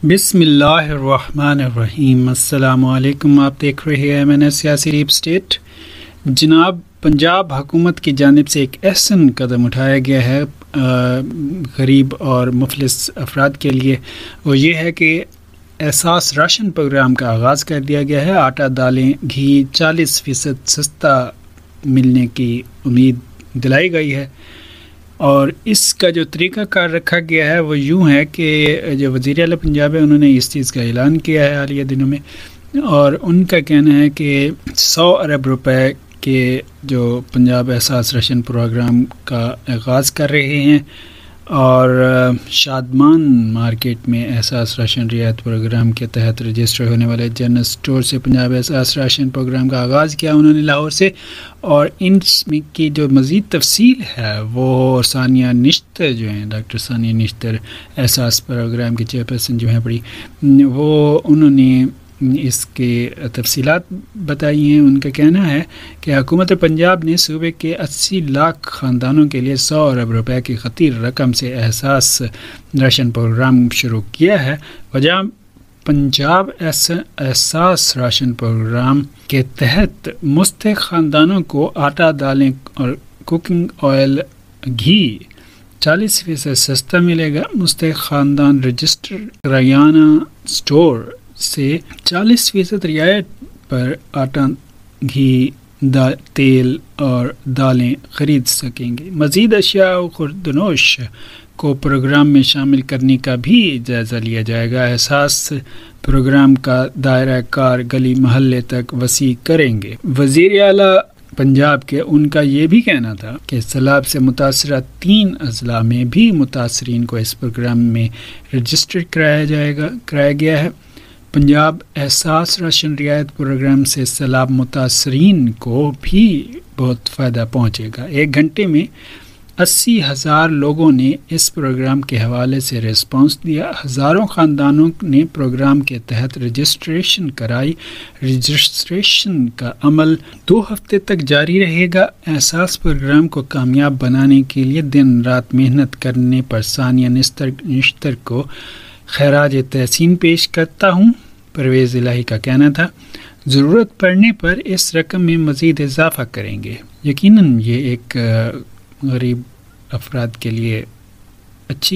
بسم اللہ الرحمن الرحیم۔ السلام علیکم۔ آپ دیکھ رہے ہیں MNS سیاسی ڈیپ اسٹیٹ۔ جناب، پنجاب حکومت کی جانب سے ایک احسن قدم اٹھایا گیا ہے غریب اور مفلس افراد کے لیے، وہ یہ ہے کہ احساس راشن پروگرام کا آغاز کر دیا گیا ہے۔ آٹا، دالیں، گھی 40% سستا ملنے کی امید دلائی گئی ہے، اور اس کا جو طریقہ کار رکھا گیا ہے وہ یوں ہے کہ جو وزیر اعلیٰ پنجاب ہے انہوں نے اس چیز کا اعلان کیا ہے حالیہ دنوں میں، اور ان کا کہنا ہے کہ 100 ارب روپے کے جو پنجاب احساس راشن پروگرام کا آغاز کر رہے ہیں، اور شادمان مارکیٹ میں احساس راشن رعایت پروگرام کے تحت رجسٹر ہونے والے جنرل سٹور سے پنجاب احساس راشن پروگرام کا آغاز کیا انہوں نے لاہور سے، اور ان کی جو مزید تفصیل ہے وہ ثانیہ نشتر جو ہیں، ڈاکٹر ثانیہ نشتر احساس پروگرام کی چیئرپرسن جو ہیں بڑی، وہ انہوں نے اس کے تفصیلات بتائی ہیں۔ ان کا کہنا ہے کہ حکومت پنجاب نے صوبے کے 80 لاکھ خاندانوں کے لیے 100 ارب روپے کی خطیر رقم سے احساس راشن پروگرام شروع کیا ہے۔ وجہ پنجاب احساس راشن پروگرام کے تحت مستحق خاندانوں کو آٹا، دالیں اور کوکنگ آئل، گھی 40% سستا ملے گا۔ مستحق خاندان رجسٹر ریانہ سٹور سے 40% رعایت پر آٹا، گھی، تیل اور دالیں خرید سکیں گے۔ مزید اشیاء و خوردنوش کو پروگرام میں شامل کرنے کا بھی جائزہ لیا جائے گا۔ احساس پروگرام کا دائرہ کار گلی محلے تک وسیع کریں گے۔ وزیر اعلیٰ پنجاب کے ان کا یہ بھی کہنا تھا کہ سیلاب سے متاثرہ 3 اضلاع میں بھی متاثرین کو اس پروگرام میں رجسٹر کرایا گیا ہے۔ پنجاب احساس راشن رعایت پروگرام سے سیلاب متاثرین کو بھی بہت فائدہ پہنچے گا۔ 1 گھنٹے میں 80,000 لوگوں نے اس پروگرام کے حوالے سے ریسپانس دیا۔ ہزاروں خاندانوں نے پروگرام کے تحت رجسٹریشن کرائی۔ رجسٹریشن کا عمل 2 ہفتے تک جاری رہے گا۔ احساس پروگرام کو کامیاب بنانے کے لیے دن رات محنت کرنے پر ثانیہ نشتر کو خراج تحسین پیش کرتا ہوں، پرویز الہی کا کہنا تھا۔ ضرورت پڑنے پر اس رقم میں مزید اضافہ کریں گے۔ یقیناً یہ ایک غریب افراد کے لیے اچھی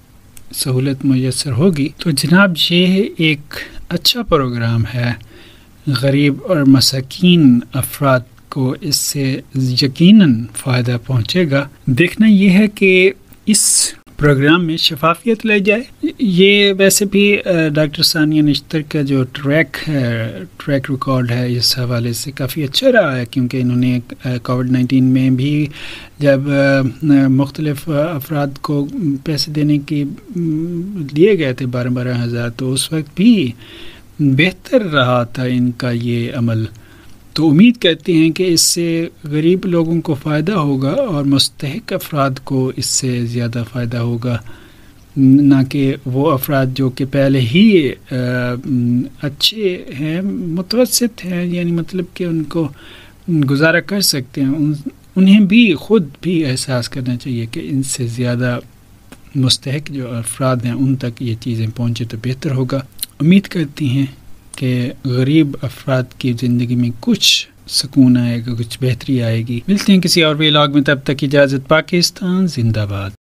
سہولت میسر ہوگی۔ تو جناب، یہ ایک اچھا پروگرام ہے، غریب اور مساکین افراد کو اس سے یقیناً فائدہ پہنچے گا۔ دیکھنا یہ ہے کہ اس پروگرام میں شفافیت لے جائے۔ یہ ویسے بھی ڈاکٹر ثانیہ نشتر کا جو ٹریک ریکارڈ ہے اس حوالے سے کافی اچھا رہا ہے، کیونکہ انہوں نے کووڈ-19 میں بھی جب مختلف افراد کو پیسے دینے کی دیے گئے تھے 12,000، تو اس وقت بھی بہتر رہا تھا ان کا یہ عمل۔ تو امید کرتے ہیں کہ اس سے غریب لوگوں کو فائدہ ہوگا اور مستحق افراد کو اس سے زیادہ فائدہ ہوگا، نہ کہ وہ افراد جو کہ پہلے ہی اچھے ہیں، متوسط ہیں، یعنی مطلب کہ ان کو گزارا کر سکتے ہیں، انہیں بھی خود بھی احساس کرنا چاہیے کہ ان سے زیادہ مستحق جو افراد ہیں ان تک یہ چیزیں پہنچے تو بہتر ہوگا۔ امید کرتی ہیں کہ غریب افراد کی زندگی میں کچھ سکون آئے گا، کچھ بہتری آئے گی۔ ملتے ہیں کسی اور ویلاگ میں، تب تک اجازت۔ پاکستان زندہ باد۔